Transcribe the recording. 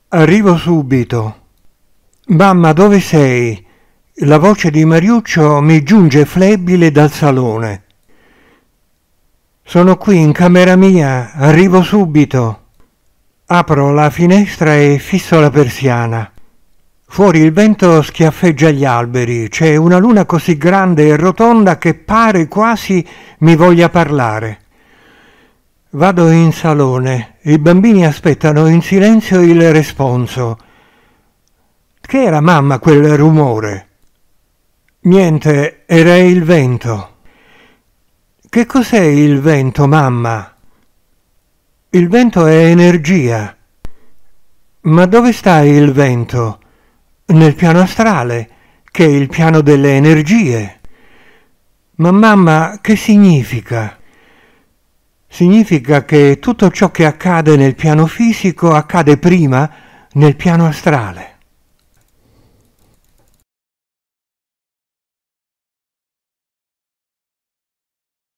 Arrivo subito. Mamma, dove sei? La voce di Mariuccio mi giunge flebile dal salone. Sono qui in camera mia, arrivo subito. Apro la finestra e fisso la persiana. Fuori il vento schiaffeggia gli alberi, c'è una luna così grande e rotonda che pare quasi mi voglia parlare. Vado in salone, i bambini aspettano in silenzio il responso. Che era, mamma, quel rumore? Niente, era il vento. Che cos'è il vento, mamma? Il vento è energia. Ma dove sta il vento? Nel piano astrale, che è il piano delle energie. Ma mamma, che significa? Significa che tutto ciò che accade nel piano fisico accade prima nel piano astrale.